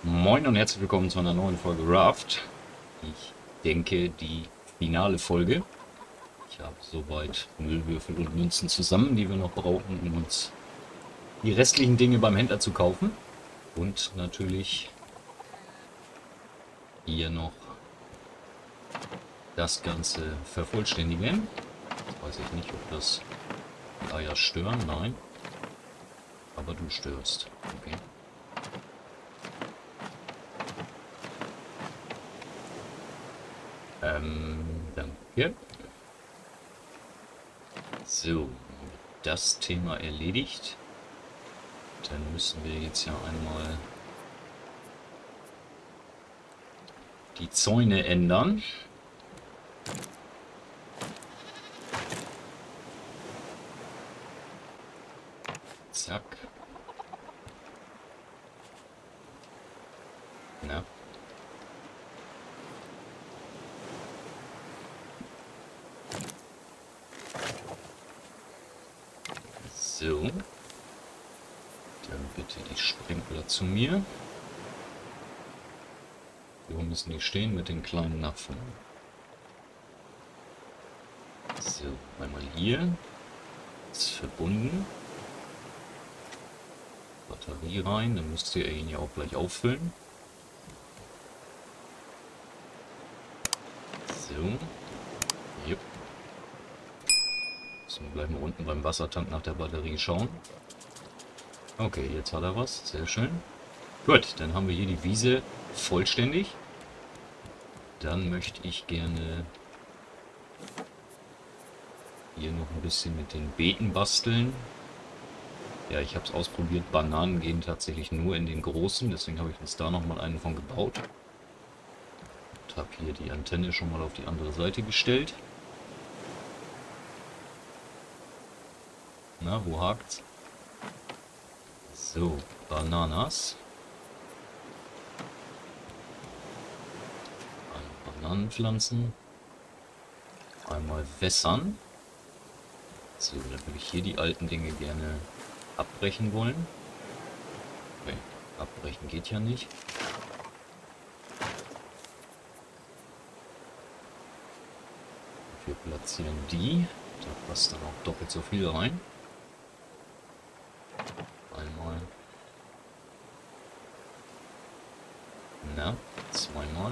Moin und herzlich willkommen zu einer neuen Folge Raft. Ich denke, die finale Folge. Ich habe soweit Müllwürfel und Münzen zusammen, die wir noch brauchen, um uns die restlichen Dinge beim Händler zu kaufen. Und natürlich hier noch das Ganze vervollständigen. Jetzt weiß ich nicht, ob das die Eier stören. Nein. Aber du störst. Okay. Danke. So, das Thema erledigt. Dann müssen wir jetzt ja einmal die Zäune ändern. Zack. Na. So. Dann bitte die Sprinkler zu mir. Wo müssen die stehen mit den kleinen Napfen? So, einmal hier. Ist verbunden. Batterie rein, dann müsst ihr ihn ja auch gleich auffüllen. So. Yep. So, gleich mal unten beim Wassertank nach der Batterie schauen. Okay, jetzt hat er was. Sehr schön. Gut, dann haben wir hier die Wiese vollständig. Dann möchte ich gerne hier noch ein bisschen mit den Beeten basteln. Ja, ich habe es ausprobiert. Bananen gehen tatsächlich nur in den großen. Deswegen habe ich uns da nochmal einen von gebaut. Und habe hier die Antenne schon mal auf die andere Seite gestellt. Na, wo hakt's? So, Bananas. Bananenpflanzen. Einmal wässern. So, dann würde ich hier die alten Dinge gerne abbrechen wollen. Okay, abbrechen geht ja nicht. Wir platzieren die. Da passt dann auch doppelt so viel rein. Einmal. Na, zweimal.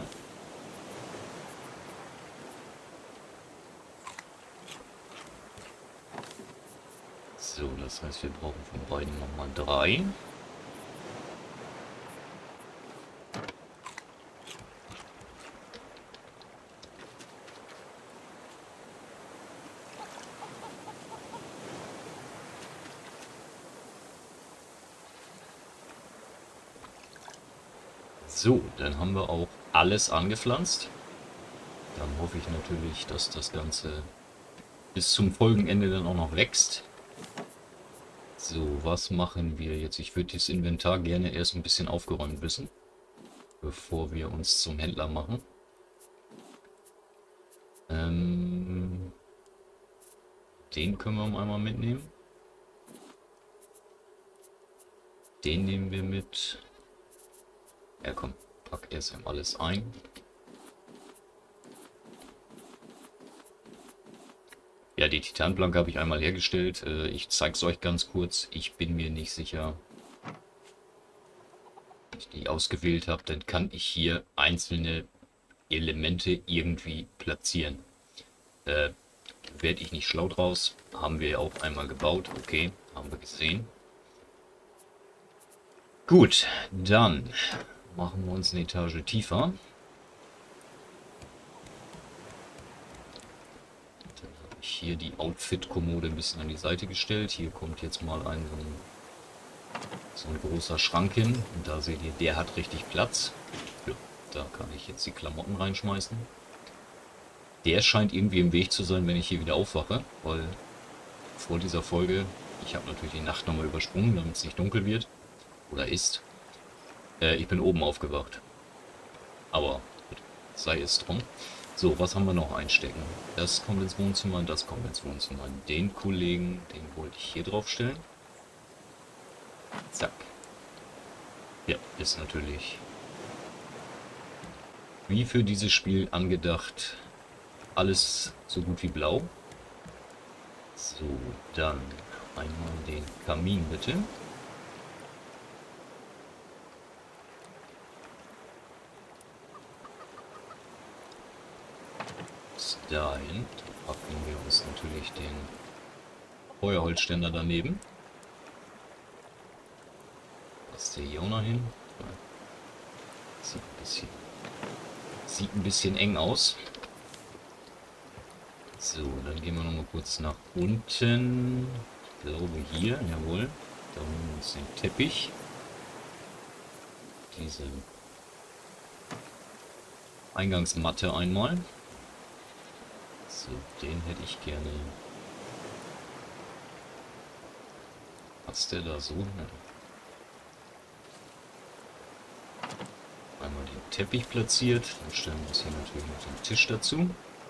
So, das heißt, wir brauchen von beiden nochmal 3. So, dann haben wir auch alles angepflanzt. Dann hoffe ich natürlich, dass das Ganze bis zum Folgenende dann auch noch wächst. So, was machen wir jetzt? Ich würde das Inventar gerne erst ein bisschen aufgeräumt wissen, bevor wir uns zum Händler machen. Den können wir einmal mitnehmen. Den nehmen wir mit. Ja komm, pack erst einmal alles ein. Ja, die Titanplanke habe ich einmal hergestellt. Ich zeige es euch ganz kurz. Ich bin mir nicht sicher. Wenn ich die ausgewählt habe, dann kann ich hier einzelne Elemente irgendwie platzieren. Werde ich nicht schlau draus. Haben wir ja auch einmal gebaut. Okay, haben wir gesehen. Gut, dann machen wir uns eine Etage tiefer. Hier die Outfit-Kommode ein bisschen an die Seite gestellt. Hier kommt jetzt mal so ein großer Schrank hin. Und da seht ihr, der hat richtig Platz. Ja, da kann ich jetzt die Klamotten reinschmeißen. Der scheint irgendwie im Weg zu sein, wenn ich hier wieder aufwache. Weil vor dieser Folge, ich habe natürlich die Nacht nochmal übersprungen, damit es nicht dunkel wird. Oder ist. Ich bin oben aufgewacht. Aber sei es drum. So, was haben wir noch einstecken? Das kommt ins Wohnzimmer und das kommt ins Wohnzimmer. Den Kollegen, den wollte ich hier drauf stellen. Zack. Ja, ist natürlich Wie für dieses Spiel angedacht, alles so gut wie blau. So, dann einmal den Kamin bitte. Bis dahin packen wir uns natürlich den Feuerholzständer daneben. Passt der hier auch noch hin? Sieht ein bisschen eng aus. So, dann gehen wir noch mal kurz nach unten. Ich glaube hier, jawohl. Da holen wir uns den Teppich. Diese Eingangsmatte einmal. So, den hätte ich gerne. Passt der da so? Ja. Einmal den Teppich platziert. Dann stellen wir uns hier natürlich noch den Tisch dazu.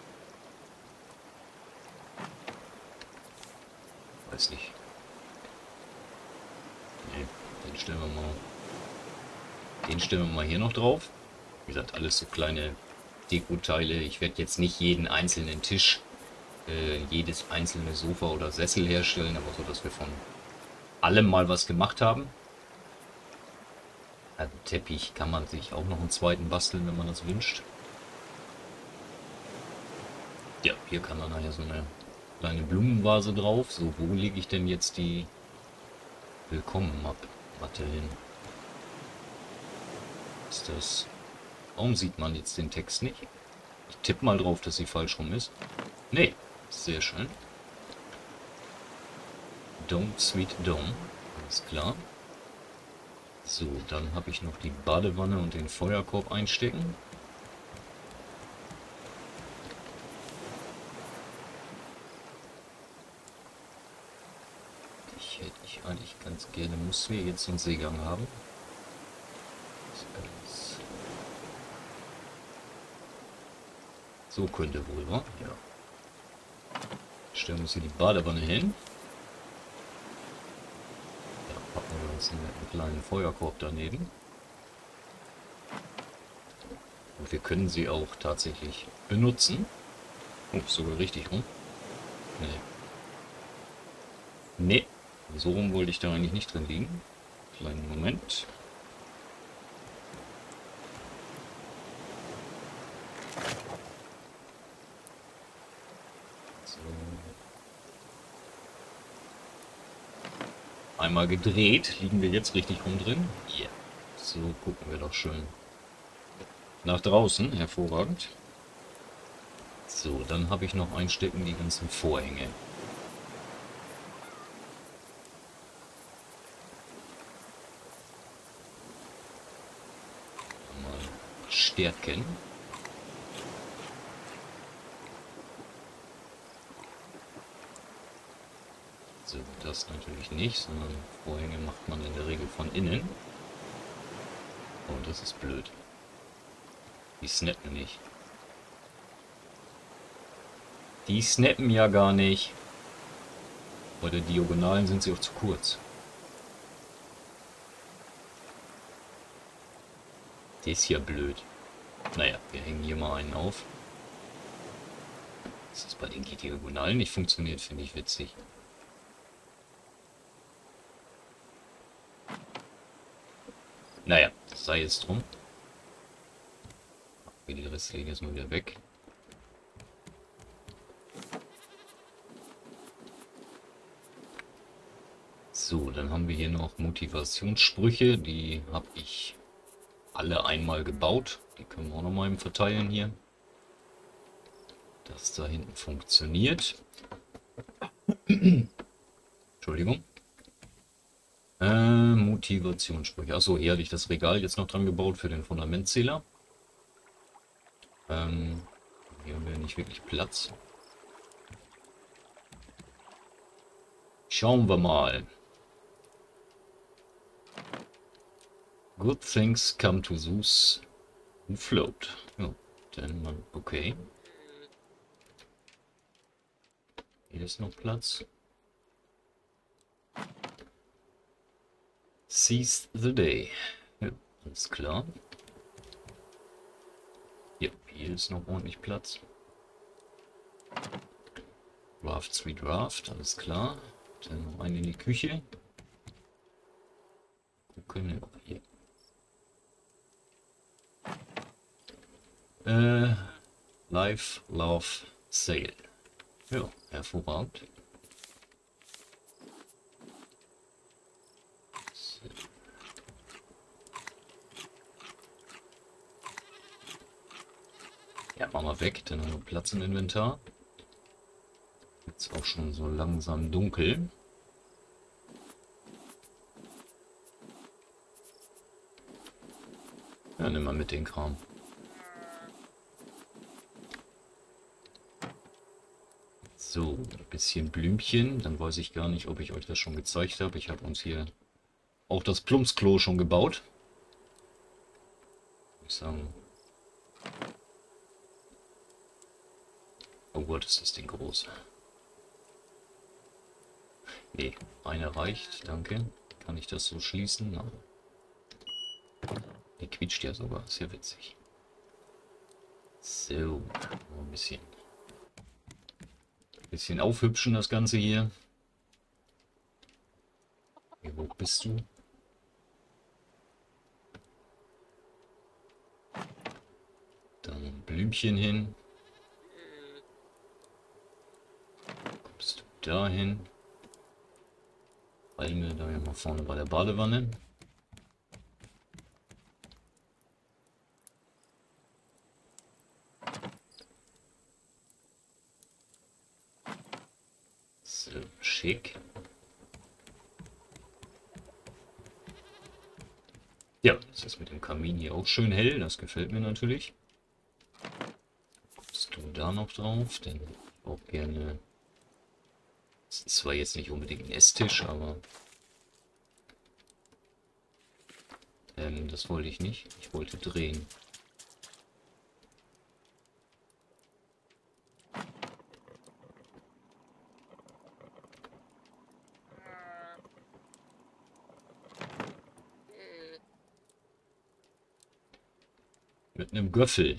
Weiß nicht. Nee, den stellen wir mal. Den stellen wir mal hier noch drauf. Wie gesagt, alles so kleine Deko-Teile. Ich werde jetzt nicht jeden einzelnen Tisch, jedes einzelne Sofa oder Sessel herstellen, aber so, dass wir von allem mal was gemacht haben. Einen Teppich kann man sich auch noch einen zweiten basteln, wenn man das wünscht. Ja, hier kann man nachher so eine kleine Blumenvase drauf. So, wo lege ich denn jetzt die Willkommen-Matte hin? Ist das... Warum sieht man jetzt den Text nicht? Ich tippe mal drauf, dass sie falsch rum ist. Nee, sehr schön. Dome, Sweet Dome. Alles klar. So, dann habe ich noch die Badewanne und den Feuerkorb einstecken. Ich hätte ich eigentlich ganz gerne, muss wir jetzt einen Seegang haben. So könnte wohl, wa? Ja. Stellen wir uns hier die Badewanne hin. Da packen wir uns einen kleinen Feuerkorb daneben. Und wir können sie auch tatsächlich benutzen. Oh, sogar richtig rum. Nee. Nee. So rum wollte ich da eigentlich nicht drin liegen. Kleinen Moment. So. Einmal gedreht. Liegen wir jetzt richtig rum drin? Ja. Yeah. So gucken wir doch schön nach draußen. Hervorragend. So, dann habe ich noch einstecken die ganzen Vorhänge. Mal stärken. So, das natürlich nicht, sondern Vorhänge macht man in der Regel von innen. Und das ist blöd. Die snappen nicht. Die snappen ja gar nicht. Bei der Diagonalen sind sie auch zu kurz. Die ist ja blöd. Naja, wir hängen hier mal einen auf. Dass das bei den Diagonalen nicht funktioniert, finde ich witzig. Naja, das sei jetzt drum. Okay, die Reste legen jetzt mal wieder weg. So, dann haben wir hier noch Motivationssprüche. Die habe ich alle einmal gebaut. Die können wir auch noch mal im Verteilen hier. Das da hinten funktioniert. Entschuldigung. Motivationssprüche. Achso, hier hatte ich das Regal jetzt noch dran gebaut für den Fundamentzähler. Hier haben wir nicht wirklich Platz. Schauen wir mal. Good things come to those who float. Ja, denn man, okay. Hier ist noch Platz. Seize the day. Ja, alles klar. Ja, hier ist noch ordentlich Platz. Drafts wie Draft, alles klar. Dann noch einen in die Küche. Gucken, hier. Life, Love, Sale. Ja, hervorragend. So. Ja, machen wir weg, dann haben wir Platz im Inventar. Jetzt auch schon so langsam dunkel. Ja, nimm mal mit den Kram. So, ein bisschen Blümchen. Dann weiß ich gar nicht, ob ich euch das schon gezeigt habe. Ich habe uns hier auch das Plumpsklo schon gebaut. Ich sagen. Oh Gott, ist das Ding groß. Nee, eine reicht, danke. Kann ich das so schließen? Nein. Der quietscht ja sogar, ist ja witzig. So, ein bisschen aufhübschen das Ganze hier. Wie hoch bist du? Dann ein Blümchen hin. Kommst du dahin? Palme da mal vorne bei der Badewanne. So, schick. Ja, das ist mit dem Kamin hier auch schön hell. Das gefällt mir natürlich. Kommst du da noch drauf? Denn ich auch gerne. Das ist zwar jetzt nicht unbedingt ein Esstisch, aber das wollte ich nicht. Ich wollte drehen. Mit einem Göffel.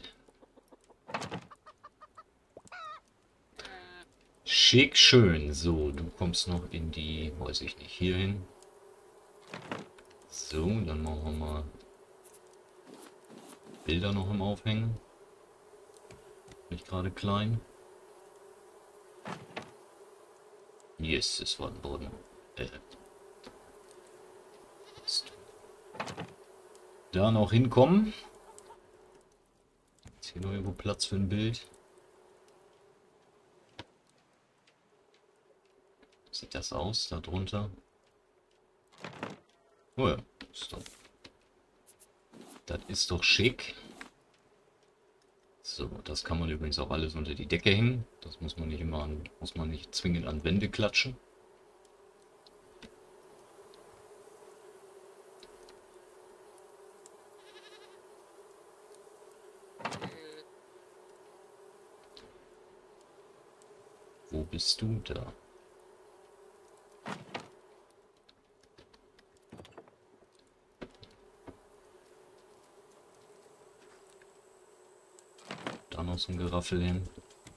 Schick, schön. So, du kommst noch in die, weiß ich nicht, hier hin. So, dann machen wir mal Bilder noch im Aufhängen. Nicht gerade klein. Yes, es war ein Boden. Da noch hinkommen. Ist hier noch irgendwo Platz für ein Bild? Sieht das aus, da drunter? Oh ja, das ist doch schick. So, das kann man übrigens auch alles unter die Decke hängen. Das muss man nicht immer muss man nicht zwingend an Wände klatschen. Wo bist du da? Da noch so ein Geraffel hin.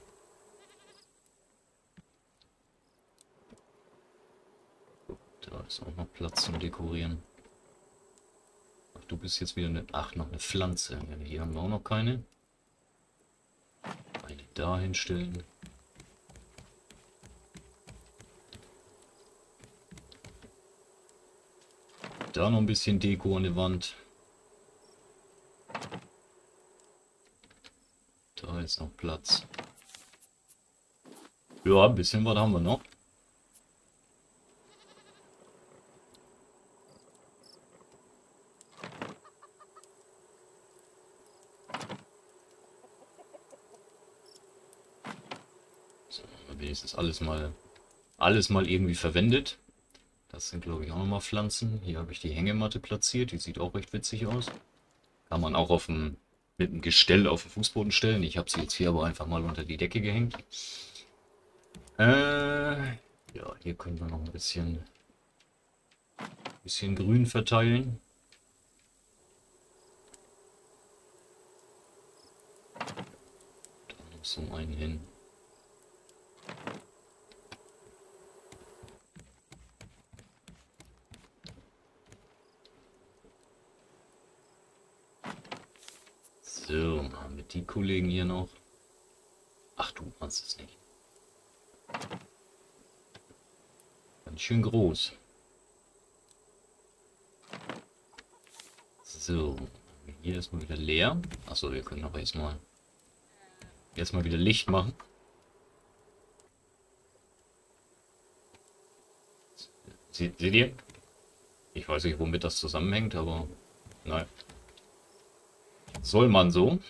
Da ist auch noch Platz zum Dekorieren. Ach, du bist jetzt wieder eine... Ach, noch eine Pflanze. Ja, hier haben wir auch noch keine. Eine da hinstellen. Da noch ein bisschen Deko an der Wand. Da ist noch Platz. Ja, ein bisschen was haben wir noch. So, wenigstens alles mal irgendwie verwendet. Das sind, glaube ich, auch nochmal Pflanzen. Hier habe ich die Hängematte platziert. Die sieht auch recht witzig aus. Kann man auch mit einem Gestell auf den Fußboden stellen. Ich habe sie jetzt hier aber einfach mal unter die Decke gehängt. Ja, hier können wir noch ein bisschen Grün verteilen. so einen hin. So, haben wir die Kollegen hier noch. Ach, du machst es nicht. Ganz schön groß. So, hier erstmal wieder leer. Achso, wir können aber erstmal wieder Licht machen. Seht ihr? Ich weiß nicht, womit das zusammenhängt, aber nein. Soll man so.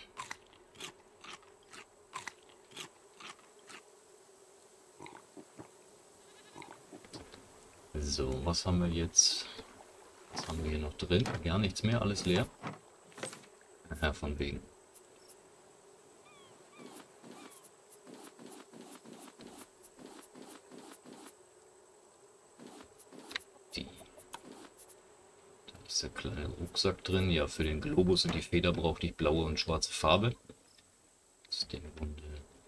So, was haben wir jetzt? Was haben wir hier noch drin? Gar nichts mehr, alles leer. Ja, von wegen. Da ist der kleine Rucksack drin. Ja, für den Globus und die Feder brauchte ich blaue und schwarze Farbe. Das ist im Grunde.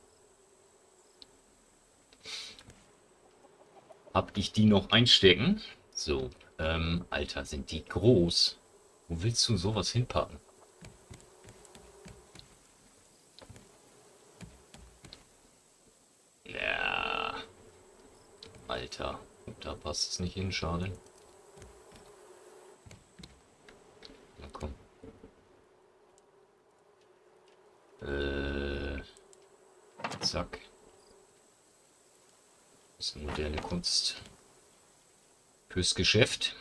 Hab ich die noch einstecken? So, Alter, sind die groß. Wo willst du sowas hinpacken? Ja. Alter, da passt es nicht hin, schade. Na komm. Zack. Das ist moderne Kunst. Fürs Geschäft.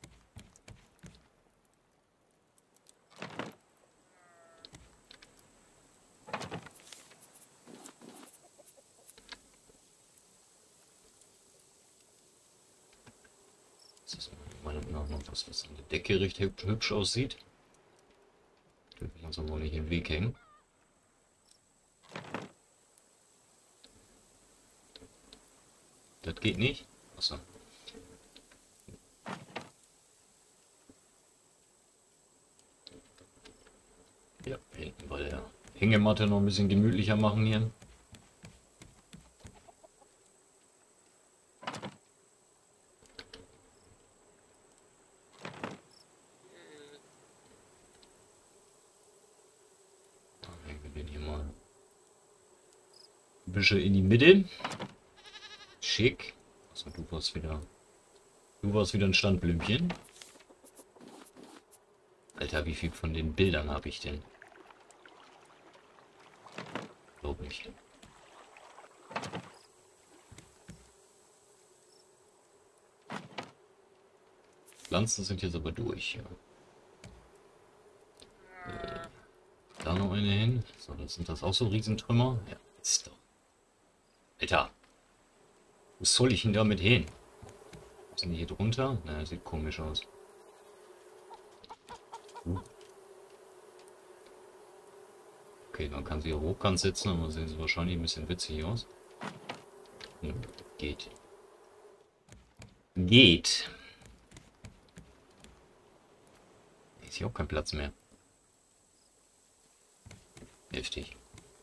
Das ist meiner Meinung nach noch was an der Decke richtig hübsch aussieht. Dürfen wir uns aber nicht im Weg hängen. Das geht nicht. Achso. Ja, hinten bei der Hängematte noch ein bisschen gemütlicher machen hier. Dann hängen wir den hier mal ein bisschen in die Mitte. Schick. Also du warst wieder ein Standblümchen. Alter, wie viel von den Bildern habe ich denn? Glaube nicht. Pflanzen sind jetzt aber durch. Ja. Da noch eine hin. So, das sind das auch so Riesentrümmer. Ja, ist doch. Alter. Wo soll ich denn damit hin? Sind die hier drunter? Na, sieht komisch aus. Okay, man kann sie hier hochkant setzen, aber sehen sie wahrscheinlich ein bisschen witzig aus. Ja, geht. Geht. Ist hier auch kein Platz mehr. Heftig.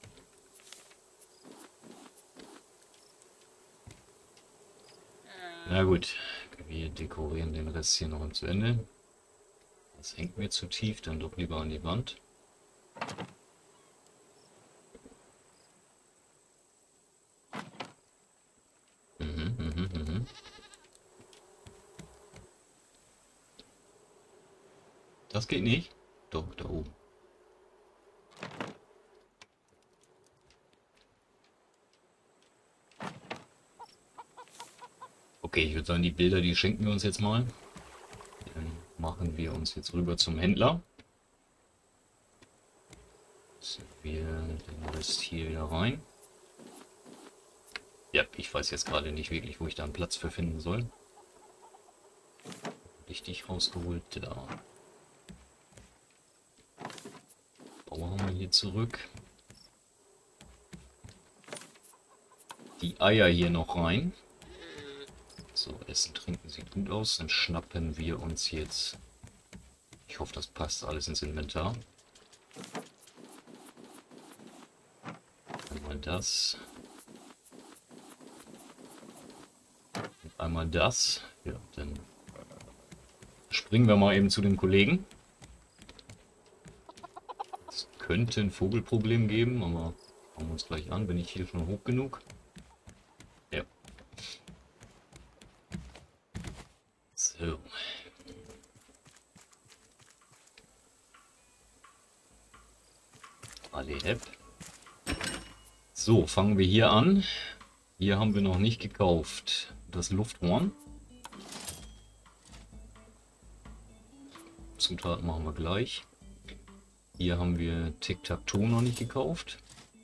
Na gut, wir dekorieren den Rest hier noch zu Ende. Das hängt mir zu tief, dann doch lieber an die Wand. Das geht nicht? Doch, da oben. Okay, ich würde sagen, die Bilder, die schenken wir uns jetzt mal. Dann machen wir uns jetzt rüber zum Händler. Setzen wir den Rest hier wieder rein. Ja, ich weiß jetzt gerade nicht wirklich, wo ich da einen Platz für finden soll. Richtig rausgeholt, da. Bauer haben wir hier zurück. Die Eier hier noch rein. So, Essen, Trinken sieht gut aus. Dann schnappen wir uns jetzt. Ich hoffe, das passt alles ins Inventar. Einmal das. Und einmal das. Ja, dann springen wir mal eben zu den Kollegen. Es könnte ein Vogelproblem geben, aber schauen wir uns gleich an. Bin ich hier schon hoch genug? Ja. So. Alle. So, fangen wir hier an. Hier haben wir noch nicht gekauft. Das Lufthorn. Zutaten machen wir gleich. Hier haben wir Tic-Tac-Toe noch nicht gekauft.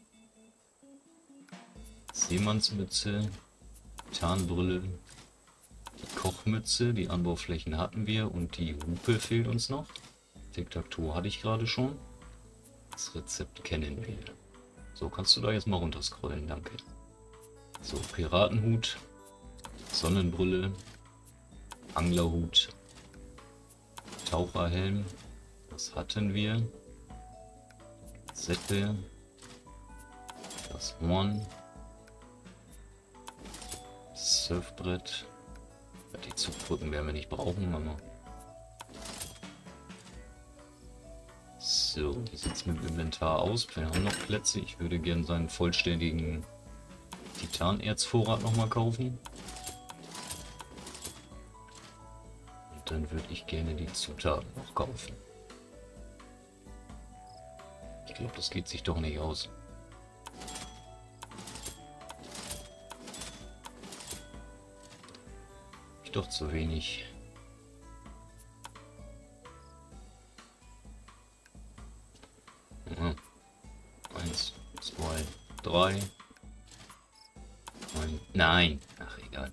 Seemannsmütze. Tarnbrille. Die Kochmütze. Die Anbauflächen hatten wir. Und die Hupe fehlt uns noch. Tic-Tac-Toe hatte ich gerade schon. Das Rezept kennen wir. So, kannst du da jetzt mal runterscrollen, danke. So, Piratenhut, Sonnenbrille, Anglerhut, Taucherhelm, das hatten wir. Sättel, das Horn, Surfbrett. Die Zugbrücken werden wir nicht brauchen, aber... So, wie sieht es mit dem Inventar aus? Wir haben noch Plätze. Ich würde gerne seinen vollständigen Titanerzvorrat nochmal kaufen. Und dann würde ich gerne die Zutaten noch kaufen. Ich glaube, das geht sich doch nicht aus. Ich doch zu wenig. Ja. 1, 2, 3. Nein. Ach, egal.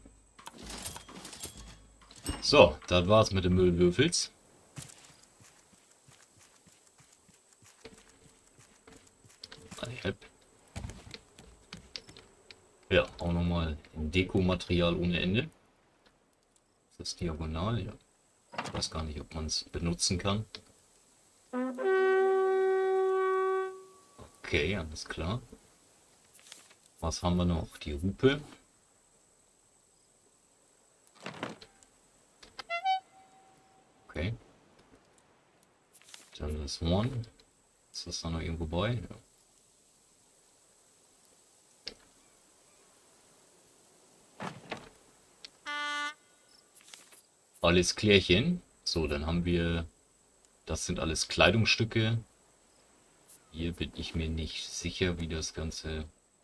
So, das war's mit den Müllwürfels. Ja, auch nochmal Dekomaterial ohne Ende. Das ist diagonal, ja. Ich weiß gar nicht, ob man es benutzen kann. Okay, alles klar. Was haben wir noch? Die Hupe. Okay. Dann das Horn. Ist das da noch irgendwo bei? Ja. Alles klärchen. So, dann haben wir... Das sind alles Kleidungsstücke. Hier bin ich mir nicht sicher, wie das Ganze...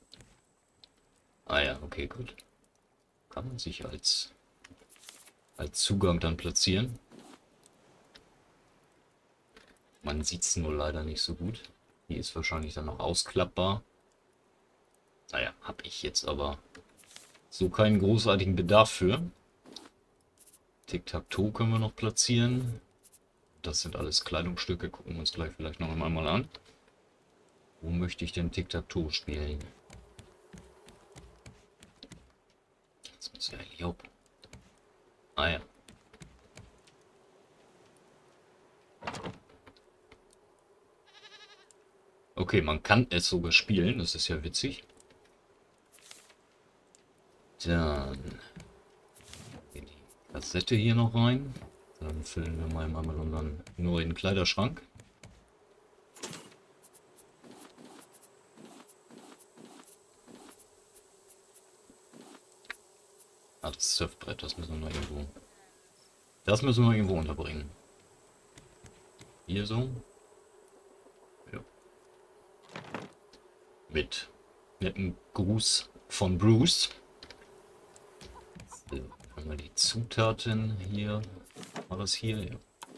Ah ja, okay, gut. Kann man sich als Zugang dann platzieren. Man sieht es nur leider nicht so gut. Hier ist wahrscheinlich dann noch ausklappbar. Naja, habe ich jetzt aber so keinen großartigen Bedarf für. Tic-Tac-Toe können wir noch platzieren. Das sind alles Kleidungsstücke. Gucken wir uns gleich vielleicht noch einmal an. Wo möchte ich denn Tic-Tac-Toe spielen? Das muss ja eigentlich auch... Ah ja. Okay, man kann es sogar spielen. Das ist ja witzig. Dann geht die Kassette hier noch rein. Dann füllen wir mal unseren neuen Kleiderschrank. Ah, das Surfbrett, das müssen wir noch irgendwo... Das müssen wir irgendwo unterbringen. Hier so. Ja. Mit netten Gruß von Bruce. So, haben wir die Zutaten hier. War das hier? Ja.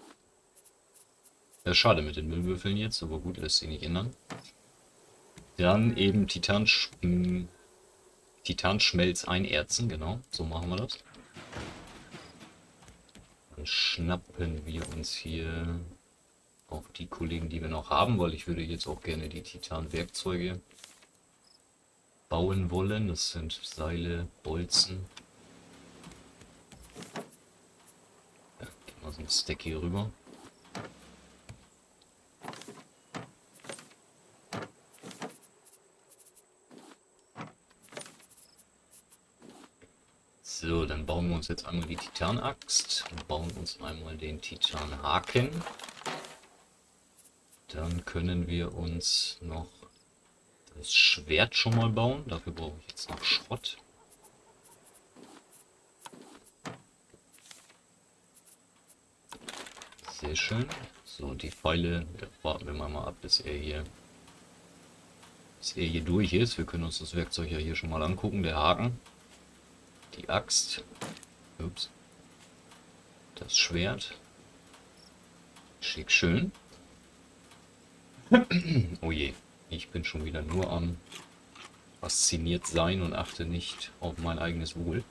Ja, schade mit den Müllwürfeln jetzt, aber gut, lässt sich nicht ändern. Dann eben Titanschmelz einerzen, genau, so machen wir das. Dann schnappen wir uns hier auch die Kollegen, die wir noch haben, weil ich würde jetzt auch gerne die Titanwerkzeuge bauen wollen. Das sind Seile, Bolzen. Ja, gehen wir so ein Stack hier rüber. So, dann bauen wir uns jetzt einmal die Titanaxt und bauen uns einmal den Titanhaken. Dann können wir uns noch das Schwert schon mal bauen. Dafür brauche ich jetzt noch Schrott. Sehr schön. So, die Pfeile, da warten wir mal ab, bis er hier durch ist. Wir können uns das Werkzeug ja hier schon mal angucken. Der Haken, die Axt, ups, das Schwert. Schick schön. Oh je, ich bin schon wieder nur am fasziniert sein und achte nicht auf mein eigenes Wohl.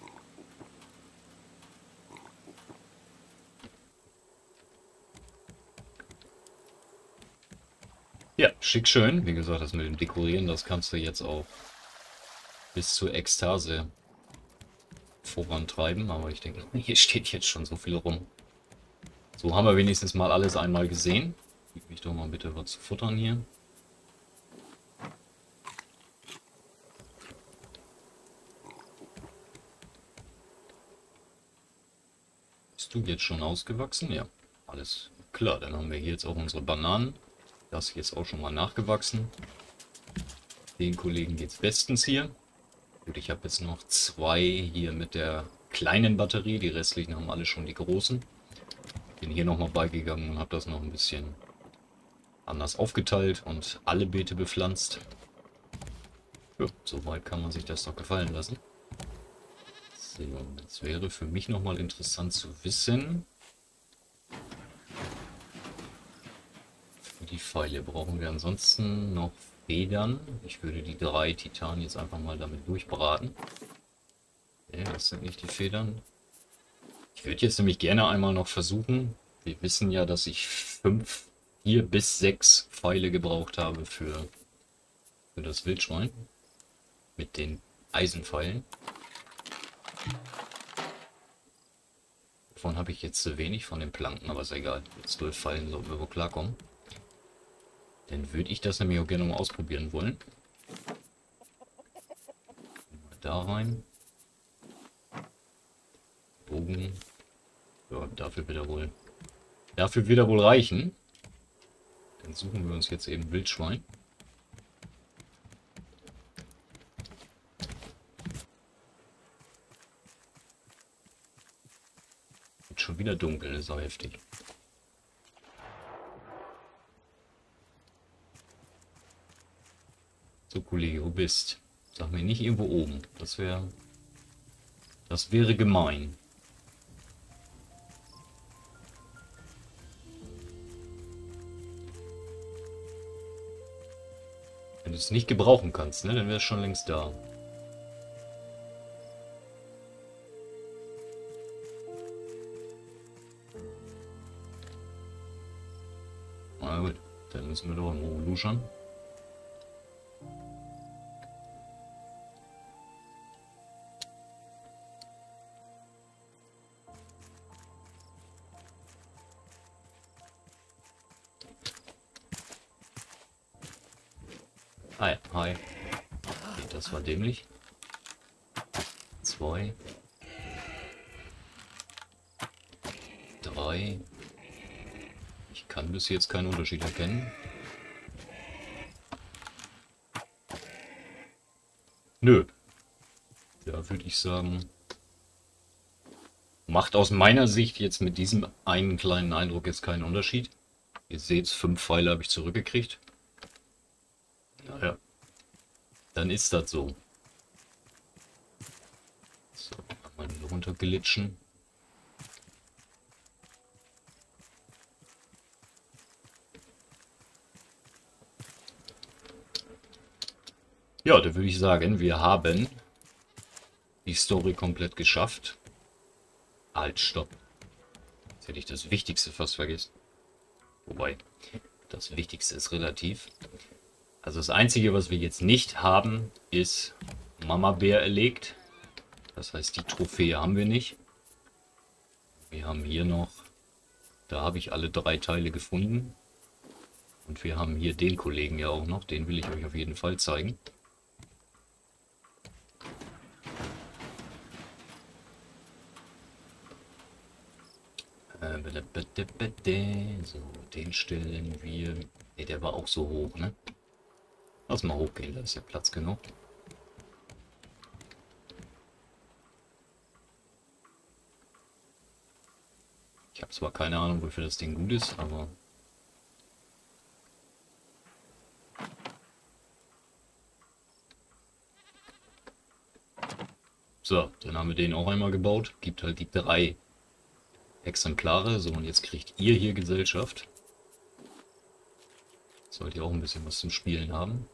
Ja, schick schön. Wie gesagt, das mit dem Dekorieren, das kannst du jetzt auch bis zur Ekstase vorantreiben. Aber ich denke, hier steht jetzt schon so viel rum. So haben wir wenigstens mal alles einmal gesehen. Gib mich doch mal bitte was zu futtern hier. Bist du jetzt schon ausgewachsen? Ja, alles klar. Dann haben wir hier jetzt auch unsere Bananen. Das hier ist auch schon mal nachgewachsen. Den Kollegen geht es bestens hier. Gut, ich habe jetzt noch 2 hier mit der kleinen Batterie. Die restlichen haben alle schon die großen. Bin hier nochmal beigegangen und habe das noch ein bisschen anders aufgeteilt und alle Beete bepflanzt. Ja, soweit kann man sich das doch gefallen lassen. So, jetzt wäre für mich nochmal interessant zu wissen. Für die Pfeile brauchen wir ansonsten noch Federn. Ich würde die 3 Titan jetzt einfach mal damit durchbraten. Okay, das sind nicht die Federn. Ich würde jetzt nämlich gerne einmal noch versuchen. Wir wissen ja, dass ich 4 bis 6 Pfeile gebraucht habe für das Wildschwein. Mit den Eisenpfeilen. Davon habe ich jetzt zu wenig von den Planken, aber ist egal. Mit 12 Pfeilen sollten wir wohl klarkommen. Dann würde ich das nämlich auch gerne mal ausprobieren wollen. Mal da rein. Bogen. Ja, dafür wird er wohl reichen. Dann suchen wir uns jetzt eben Wildschwein. Wird schon wieder dunkel, ist auch heftig. So, Kollege, wo bist? Sag mir nicht irgendwo oben. Das wäre gemein. Wenn du es nicht gebrauchen kannst, ne, dann wäre es schon längst da. Na gut, dann müssen wir doch in Ruhe luschern. Hi, hi. Okay, das war dämlich. 2. 3. Ich kann bis jetzt keinen Unterschied erkennen. Nö. Da würde ich sagen, macht aus meiner Sicht jetzt mit diesem einen kleinen Eindruck jetzt keinen Unterschied. Ihr seht, 5 Pfeile habe ich zurückgekriegt. Naja, dann ist das so. So, mal runterglitschen. Ja, da würde ich sagen, wir haben die Story komplett geschafft. Halt, stopp. Jetzt hätte ich das Wichtigste fast vergessen. Wobei, das Wichtigste ist relativ. Also das Einzige, was wir jetzt nicht haben, ist Mama-Bär erlegt. Das heißt, die Trophäe haben wir nicht. Wir haben hier noch, da habe ich alle 3 Teile gefunden. Und wir haben hier den Kollegen ja auch noch, den will ich euch auf jeden Fall zeigen. So, den stellen wir... Ne, der war auch so hoch, ne? Lass mal hochgehen, da ist ja Platz genug. Ich habe zwar keine Ahnung, wofür das Ding gut ist, aber... So, dann haben wir den auch einmal gebaut. Gibt halt die 3 Exemplare. So, und jetzt kriegt ihr hier Gesellschaft. Sollt ihr auch ein bisschen was zum Spielen haben.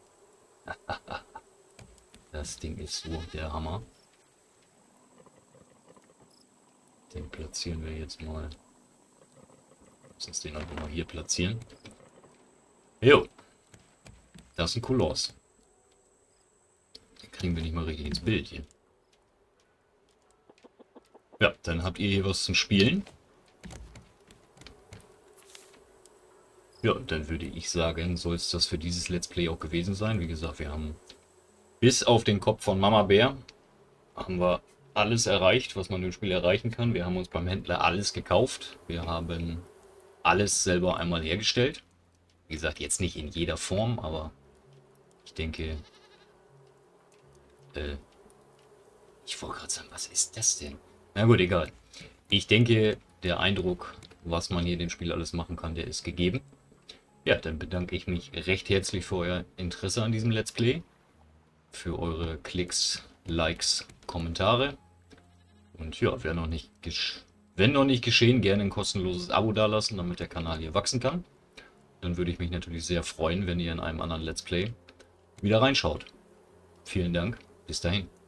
Das Ding ist so der Hammer. Den platzieren wir jetzt mal. Lass uns den einfach mal hier platzieren. Jo. Das ist ein Koloss. Den kriegen wir nicht mal richtig ins Bild hier. Ja, dann habt ihr hier was zum Spielen. Ja, und dann würde ich sagen, soll es das für dieses Let's Play auch gewesen sein. Wie gesagt, wir haben bis auf den Kopf von Mama Bär haben wir alles erreicht, was man im Spiel erreichen kann. Wir haben uns beim Händler alles gekauft. Wir haben alles selber einmal hergestellt. Wie gesagt, jetzt nicht in jeder Form, aber ich denke... ich wollte gerade sagen, was ist das denn? Na gut, egal. Ich denke, der Eindruck, was man hier in dem Spiel alles machen kann, der ist gegeben. Ja, dann bedanke ich mich recht herzlich für euer Interesse an diesem Let's Play. Für eure Klicks, Likes, Kommentare. Und ja, wenn noch nicht geschehen, gerne ein kostenloses Abo dalassen, damit der Kanal hier wachsen kann. Dann würde ich mich natürlich sehr freuen, wenn ihr in einem anderen Let's Play wieder reinschaut. Vielen Dank, bis dahin.